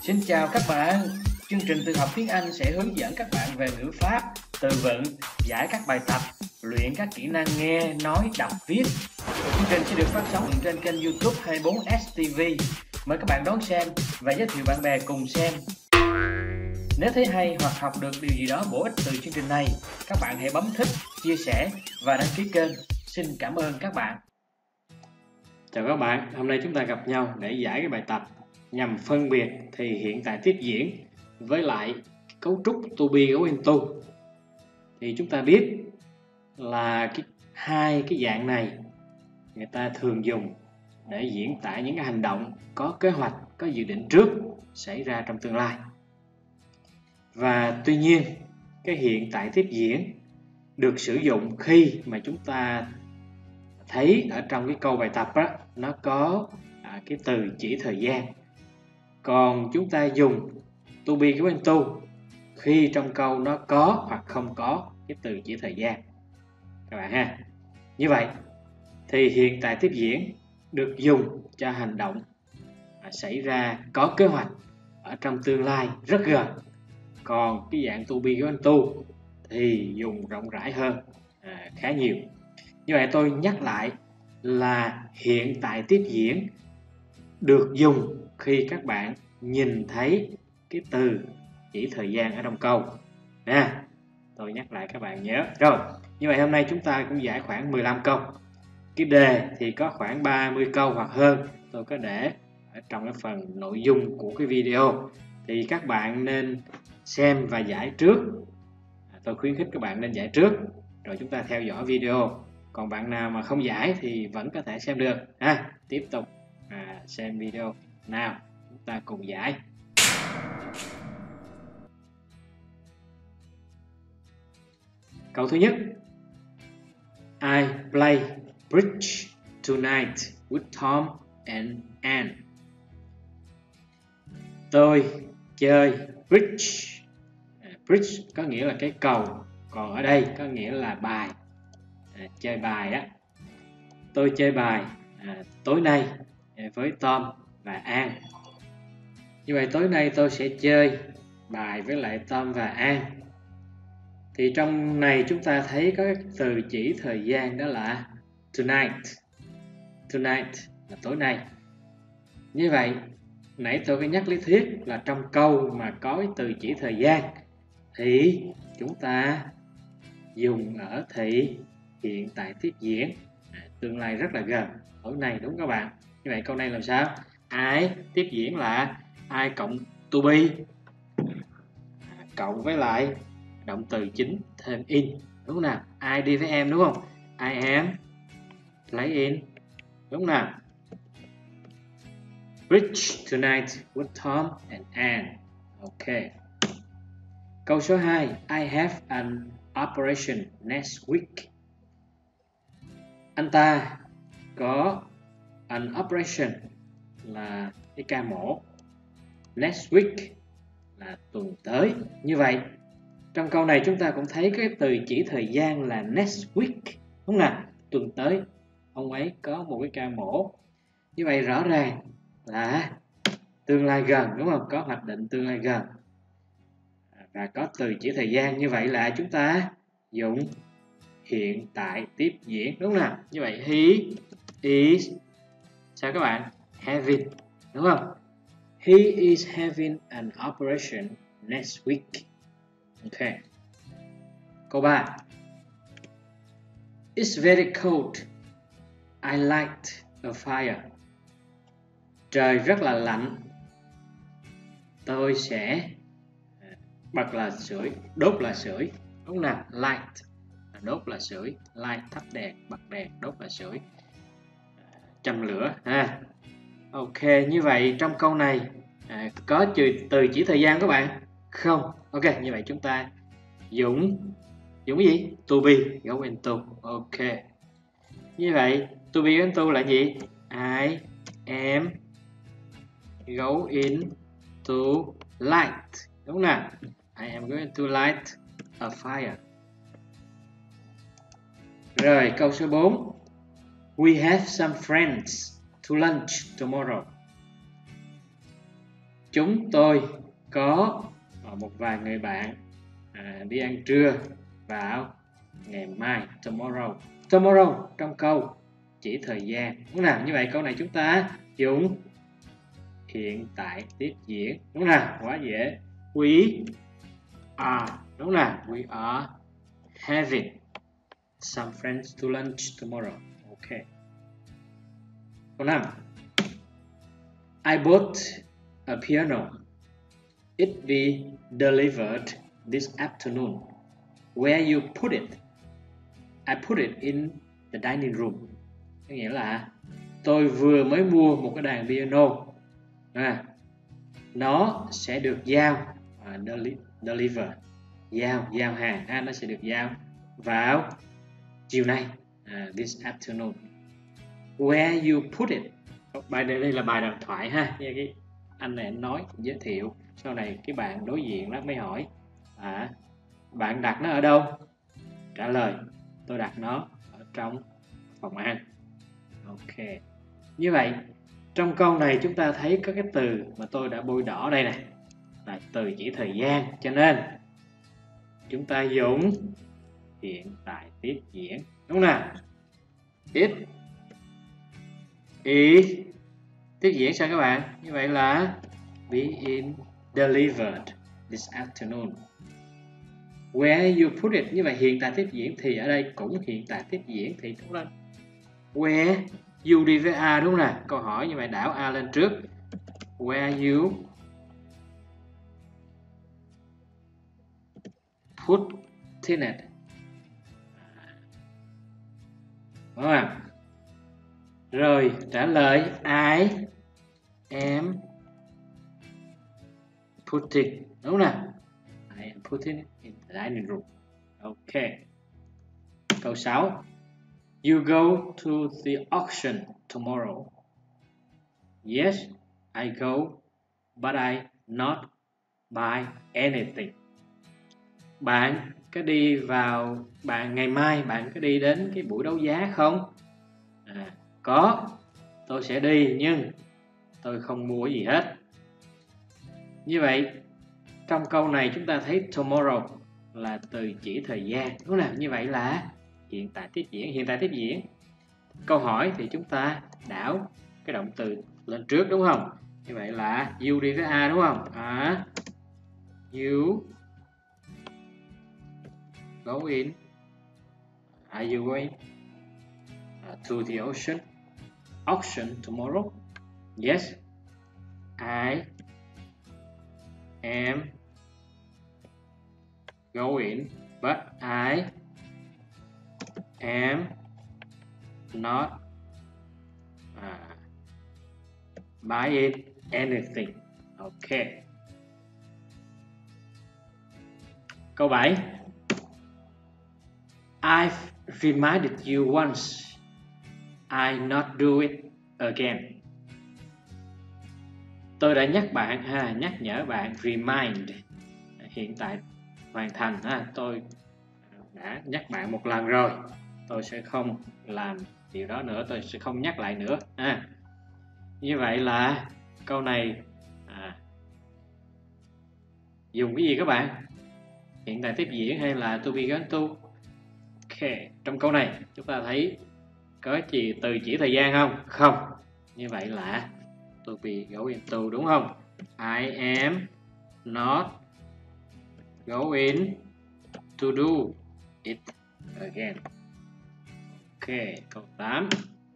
Xin chào các bạn. Chương trình tự học tiếng Anh sẽ hướng dẫn các bạn về ngữ pháp, từ vựng, giải các bài tập, luyện các kỹ năng nghe, nói, đọc, viết. Chương trình sẽ được phát sóng trên kênh YouTube 24STV. Mời các bạn đón xem và giới thiệu bạn bè cùng xem. Nếu thấy hay hoặc học được điều gì đó bổ ích từ chương trình này, các bạn hãy bấm thích, chia sẻ và đăng ký kênh. Xin cảm ơn các bạn. Chào các bạn, hôm nay chúng ta gặp nhau để giải cái bài tập nhằm phân biệt thì hiện tại tiếp diễn với lại cấu trúc to be going to. Thì chúng ta biết là hai cái dạng này người ta thường dùng để diễn tả những cái hành động có kế hoạch, có dự định trước xảy ra trong tương lai. Và tuy nhiên, cái hiện tại tiếp diễn được sử dụng khi mà chúng ta thấy ở trong cái câu bài tập đó, nó có cái từ chỉ thời gian. Còn chúng ta dùng to be going to khi trong câu nó có hoặc không có cái từ chỉ thời gian các bạn ha. Như vậy thì hiện tại tiếp diễn được dùng cho hành động xảy ra có kế hoạch ở trong tương lai rất gần. Còn cái dạng to be going to thì dùng rộng rãi hơn khá nhiều. Như vậy tôi nhắc lại là hiện tại tiếp diễn được dùng khi các bạn nhìn thấy cái từ chỉ thời gian ở trong câu. Tôi nhắc lại các bạn nhớ. Rồi, như vậy hôm nay chúng ta cũng giải khoảng 15 câu. Cái đề thì có khoảng 30 câu hoặc hơn. Tôi có để ở trong cái phần nội dung của cái video. Thì các bạn nên xem và giải trước. Tôi khuyến khích các bạn nên giải trước, rồi chúng ta theo dõi video. Còn bạn nào mà không giải thì vẫn có thể xem được. Tiếp tục xem video. Nào, chúng ta cùng giải. Câu thứ nhất. I play bridge tonight with Tom and Anne. Tôi chơi bridge. Bridge có nghĩa là cái cầu, còn ở đây có nghĩa là bài. Chơi bài á. Tôi chơi bài tối nay với Tom và Anne. Như vậy tối nay tôi sẽ chơi bài với lại Tom và Anne. Thì trong này chúng ta thấy có cái từ chỉ thời gian đó là tonight. Tonight là tối nay. Như vậy nãy tôi có nhắc lý thuyết là trong câu mà có cái từ chỉ thời gian thì chúng ta dùng ở thị hiện tại tiếp diễn tương lai rất là gần, tối nay, đúng các bạn. Như vậy câu này làm sao? I tiếp diễn là I cộng to be cộng với lại động từ chính thêm in, đúng nào? I đi với em, đúng không? I am playing, đúng nào? Bridge tonight with Tom and Anne. Ok. Câu số 2. I have an operation next week. Anh ta có an operation là cái ca mổ. Next week là tuần tới. Như vậy trong câu này chúng ta cũng thấy cái từ chỉ thời gian là next week, đúng không? Tuần tới ông ấy có một cái ca mổ. Như vậy rõ ràng là tương lai gần, đúng không? Có hoạch định tương lai gần và có từ chỉ thời gian. Như vậy là chúng ta dùng hiện tại tiếp diễn, đúng nào? Như vậy he is sao các bạn? Having, đúng không? He is having an operation next week. Ok. Câu 3. It's very cold. I light a fire. Trời rất là lạnh. Tôi sẽ bật là sưởi, đốt là sưởi. Đúng nào? Light là đốt là sưởi, light thắp đèn, bật đèn, đốt là sưởi, châm lửa ha. Ok, như vậy trong câu này có từ chỉ thời gian các bạn? Không. Ok, như vậy chúng ta dùng cái gì? To be going to. Ok. Như vậy to be going to là gì? I am going to light, đúng nào? I am going to light a fire. Rồi, câu số 4. We have some friends to lunch tomorrow. chúng tôi có một vài người bạn đi ăn trưa vào ngày mai, tomorrow. Tomorrow trong câu chỉ thời gian, đúng nào? Như vậy câu này chúng ta dùng hiện tại tiếp diễn, đúng nào? Quá dễ. We are, đúng nào? We are having some friends to lunch tomorrow. Ok. Câu 5. I bought a piano. It be delivered this afternoon. Where you put it? I put it in the dining room. Có nghĩa là tôi vừa mới mua một cái đàn piano. Nó sẽ được giao deliver, giao hàng, nó sẽ được giao vào chiều nay, this afternoon. Where you put it? Bài này đây là bài đàm thoại ha. Nghe cái anh này anh nói giới thiệu, sau này cái bạn đối diện đó mới hỏi bạn đặt nó ở đâu? Trả lời tôi đặt nó ở trong phòng ăn. Ok. Như vậy trong câu này chúng ta thấy có cái từ mà tôi đã bôi đỏ đây này là từ chỉ thời gian, cho nên chúng ta dùng hiện tại tiếp diễn, đúng nào? It is tiếp diễn sao các bạn? Như vậy là being delivered this afternoon. Where you put it, như vậy hiện tại tiếp diễn thì ở đây cũng hiện tại tiếp diễn thì đúng lên where you đi với a, đúng nào? Câu hỏi như vậy đảo a lên trước. Where you put it, đúng không? Rồi trả lời I am putting, đúng nào? I am putting it in the dining room. Ok. Câu 6. You go to the auction tomorrow. Yes, I go, but I not buy anything. Bạn có đi vào, ngày mai bạn có đi đến cái buổi đấu giá không? Có, tôi sẽ đi nhưng tôi không mua gì hết. Như vậy trong câu này chúng ta thấy tomorrow là từ chỉ thời gian, đúng nào? Như vậy là hiện tại tiếp diễn. Hiện tại tiếp diễn câu hỏi thì chúng ta đảo cái động từ lên trước, đúng không? Như vậy là you đi với a, đúng không? You go in. Are you going to the auction tomorrow? Yes, I am going, but I am not buying anything. Ok. Câu 7. I've reminded you once. I not do it again. Tôi đã nhắc bạn nhắc nhở bạn, remind hiện tại hoàn thành tôi đã nhắc bạn một lần rồi, tôi sẽ không làm điều đó nữa, tôi sẽ không nhắc lại nữa. Như vậy là câu này dùng cái gì các bạn? Hiện tại tiếp diễn hay là to be gone to? Ok, trong câu này chúng ta thấy có từ chỉ thời gian không? Không. Như vậy là to be going to, đúng không? I am not going to do it again. Ok, câu 8.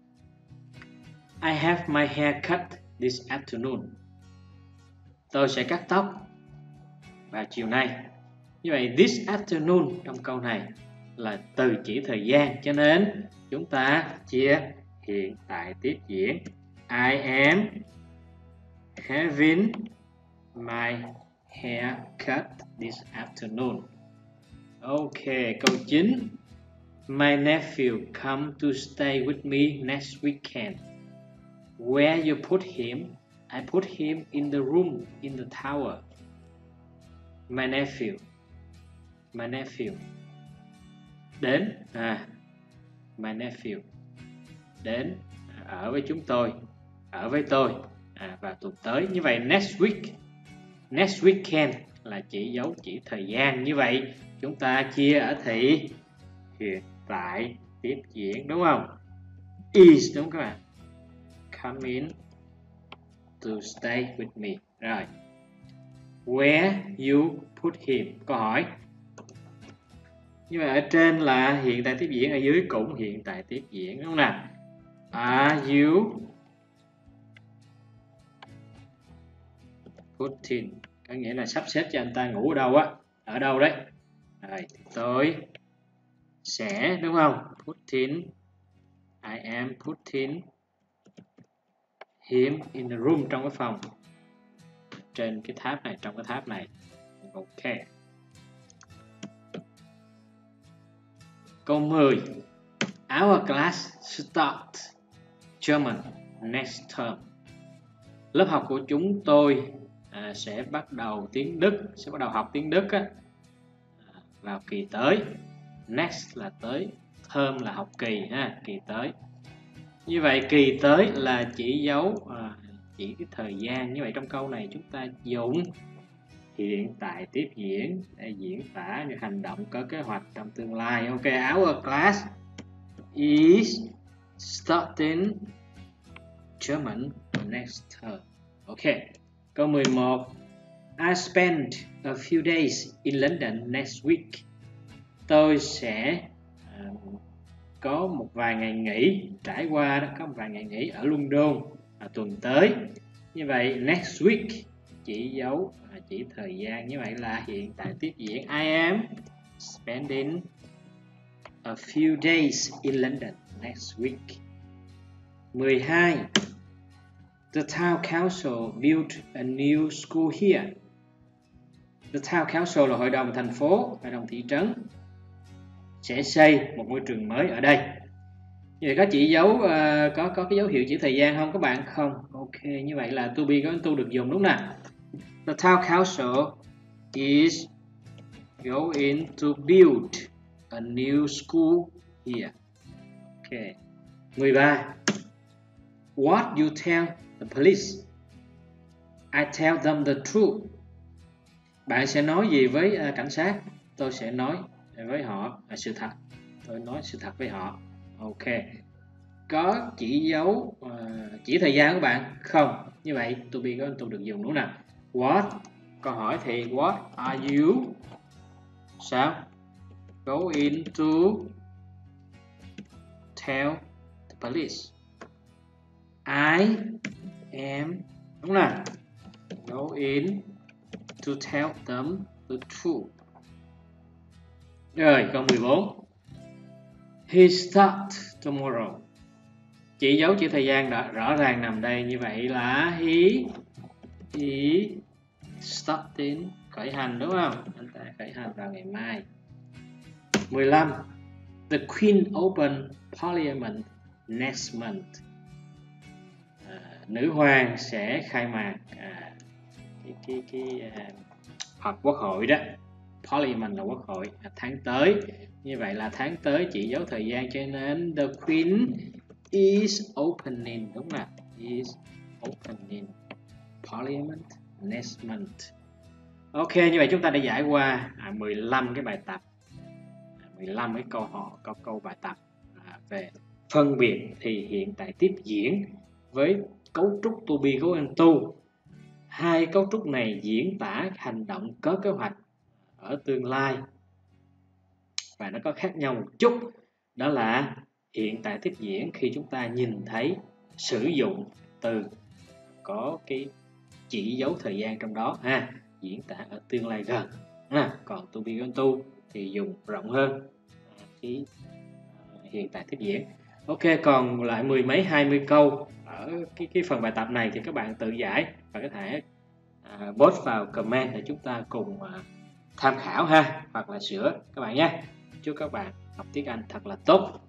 I have my hair cut this afternoon. Tôi sẽ cắt tóc vào chiều nay. Như vậy this afternoon trong câu này là từ chỉ thời gian, cho nên chúng ta chia hiện tại tiếp diễn. I am having my hair cut this afternoon. Ok, câu 9. My nephew come to stay with me next weekend. Where you put him? I put him in the room in the tower. My nephew đến my nephew đến ở với chúng tôi, ở với tôi vào tuần tới. Như vậy next week Next weekend là chỉ dấu chỉ thời gian. Như vậy chúng ta chia ở thị hiện tại tiếp diễn, đúng không? Is, đúng không các bạn? Coming to stay with me. Rồi. Where you put him? Câu hỏi. Như vậy ở trên là hiện tại tiếp diễn, ở dưới cũng hiện tại tiếp diễn, đúng không nào? Are you putting? Có nghĩa là sắp xếp cho anh ta ngủ ở đâu á? Ở đâu đấy? Rồi, tôi sẽ, đúng không? Putting, I am putting him in the room, trong cái phòng, trên cái tháp này, trong cái tháp này. Ok. Câu 10. Our class start German next term. Lớp học của chúng tôi sẽ bắt đầu tiếng Đức, sẽ bắt đầu học tiếng Đức á, vào kỳ tới. Next là tới, term là học kỳ ha, kỳ tới. Như vậy kỳ tới là chỉ dấu chỉ cái thời gian. Như vậy trong câu này chúng ta dùng hiện tại tiếp diễn để diễn tả những hành động có kế hoạch trong tương lai. Ok, our class is starting German next term. Ok, câu 11. I spent a few days in London next week. Tôi sẽ có một vài ngày nghỉ, trải qua đó, có một vài ngày nghỉ ở London tuần tới. Như vậy next week chỉ dấu chỉ thời gian, như vậy là hiện tại tiếp diễn. I am spending a few days in London next week. 12. The town council built a new school here. The town council là hội đồng thành phố, hội đồng thị trấn, sẽ xây một ngôi trường mới ở đây. Như vậy có chỉ dấu có cái dấu hiệu chỉ thời gian không các bạn? Không. Ok, như vậy là to be có to được dùng, đúng nào? The town council is going to build a new school here. Ok. 13. What you tell the police? I tell them the truth. Bạn sẽ nói gì với cảnh sát? Tôi sẽ nói với họ sự thật. Tôi nói sự thật với họ. Ok. Có chỉ dấu chỉ thời gian của bạn? Không. Như vậy to be có to được dùng, đúng nào? What? Câu hỏi thì what are you sao? Going to tell the police? I am, đúng nào? Going to tell them the truth. Rồi, câu 14. He start tomorrow. Chỉ dấu chỉ thời gian đã rõ ràng nằm đây. Như vậy là he starting, khởi hành, đúng không? Anh ta khởi hành vào ngày mai. 15. The Queen open Parliament next month. Nữ hoàng sẽ khai mạc họp quốc hội đó. Parliament là quốc hội, tháng tới. Như vậy là tháng tới chỉ dấu thời gian, cho nên the Queen is opening, đúng không? Is opening Parliament next month. Ok, như vậy chúng ta đã giải qua 15 cái bài tập, 15 cái câu bài tập về phân biệt thì hiện tại tiếp diễn với cấu trúc to be, cấu and to. Hai cấu trúc này diễn tả hành động có kế hoạch ở tương lai và nó có khác nhau một chút, đó là hiện tại tiếp diễn khi chúng ta nhìn thấy sử dụng từ có cái chỉ dấu thời gian trong đó ha, diễn tả ở tương lai gần. Còn to be and to thì dùng rộng hơn cái hiện tại tiếp diễn. Ok, còn lại 10 mấy 20 câu ở cái phần bài tập này thì các bạn tự giải và có thể post vào comment để chúng ta cùng tham khảo ha, hoặc là sửa các bạn nhé. Chúc các bạn học tiếng Anh thật là tốt.